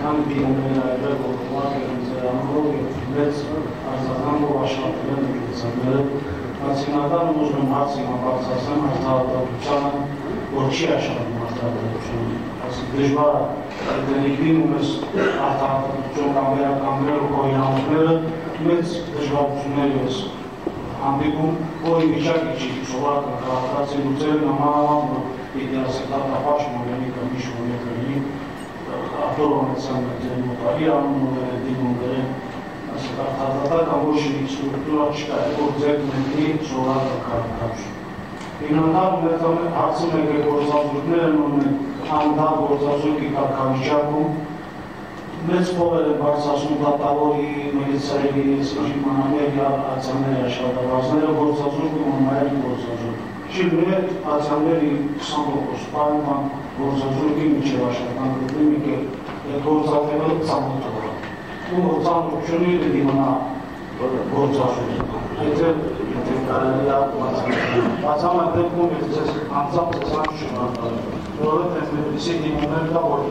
քանի դիմումներ այդեր որոնք են ձերանով եւ մեծ ազգական աշխատել են դիցները նացիոնալ ուժն հարցի մապացասան արտադրությանը որ չի աշխատում արտադրությունը ասի դժվար է դերիկին ունես արտադրություն կամ վերականգնել կոյանները մեծ դժվարություններ ես հանդիպում որ վիճակի չի սովորական քաղաքացի լուծել նմանավան իդեալական մոդելի կամ մոդելի ապրոմացիան դեմոկրատիա անունը դիմումները ասա արտադրական ոչ մի ստրուկտուրա չկա որ ձեռնարկի սովորական քաղաքացի ինքնաբար մեր հարցում եք գործազուրկները ունեն անդամ գործազուրկի կարգավիճակում մեծ փողեր են բարձրացնում դատավորի, միլիցիայի, իմանալների ացանների աշխատավարձները գործազուրկում ու մայր գործազուրկ։ Չի մեր ացանների 20% պայման գործազուրկի միջև աշխատան գտնի մի կեր գործատևը ծանոթը։ Ու ծանոթությունի դիմանա գործազուրկ։ Եթե կարելի է բացամ այդ դեպքում ես անձամբ ցած չունեմ, որովհետև այդպիսի դիմումներ կա որ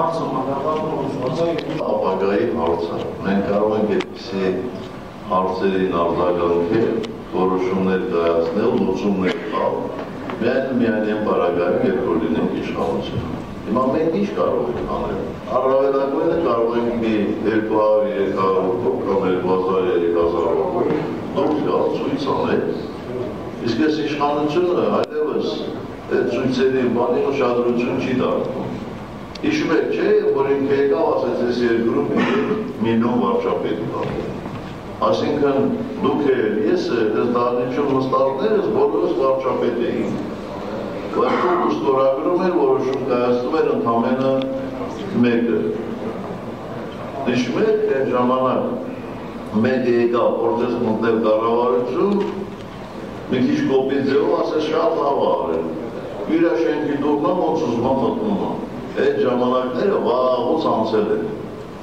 ապագայի հարցը, մենք կարող ենք այդպիսի հարցերին արձագանքել, որոշումներ կայացնել, լուծումներ տալ, միայն պարագայում, երբ որ լինենք իշխանություն։ Հիմա մենք ինչ կարող ենք անել։ Առավելագույնը կարող ենք մի 200-300 հոգով կամ 2000-3000 հոգով դուրս գալ ցույց անել, իսկ այս իշխանությունը այլևս այդ ցույցերի բանի ուշադրություն չի դարձնում։ Հիշում եք չէ, որ ինքը եկավ ասեց այս երկրում միլիոն վարչապետ կա։ Այսինքն դուք ես այս դահլիճում նստածներս բոլորս վարչապետ էին։ Կարգով ստորագրում էր որոշում կայացնում էր ընդամենը մեկը։ Հիշում եք այդ ժամանակ մեկը եկավ որպես մտնել կառավարություն, մի քիչ կոպիտ ձևով ասեց շատ լավ արել։ Իր շենքի դուռնա ոնց ուզում մտնում է։ Այդ ժամանակները վաղուց անցել են։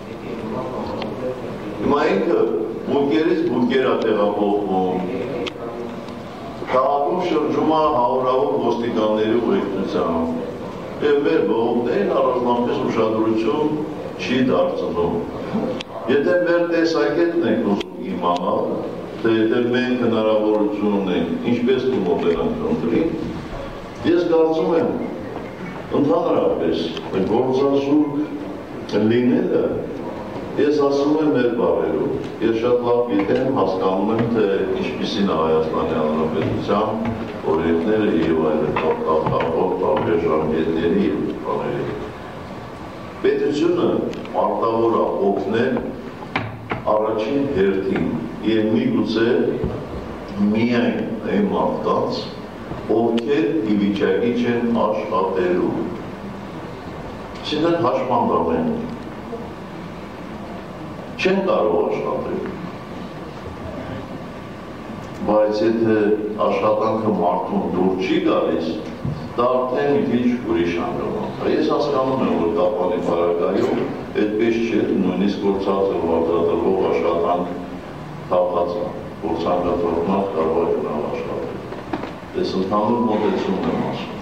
Հիմա ինքը բունկերից բունկերա տեղափոխվում, քաղաքում շրջում է հարյուրավոր ոստիկանների ուղեկցությամբ եւ մեր բողոքներին առանձնապես ուշադրություն չի դարձնում։ Եթե մեր տեսակետն եք ուզում իմանալ, թե եթե մենք հնարավորություն ունենք ինչպես մոտենանք ընտրին, ես կարծում եմ ընդհանրապես գործազուրկ լինելը ես ասում եմ մեր բառերով, ես շատ լավ գիտեմ, հասկանում եմ, թե ինչպիսին է Հայաստանի Հանրապետության օրենքները եւ այլն կապող տարբեր ժամկետների եւ բաների։ Պետությունը պարտավոր է օգնել առաջին հերթին եւ միգուցե միայն այն մարդկանց ովքեր ի վիճակի չեն աշխատելու։ Այսինքն հաշմանդամ են, չեն կարող աշխատել, բայց եթե աշխատանքը մարդուն դուր չի գալիս, դա արդեն մի քիչ ուրիշ հանգամանք։ Ես հասկանում եմ, որ Կապանի պարագայում այդպես չէ, նույնիսկ գործածը վարձատրվող աշխատանք թափած է, որ ցանկացողնալ կարող է գնալ աշխատել։ Ես ընդհանուր մոտեցումն եմ ասում։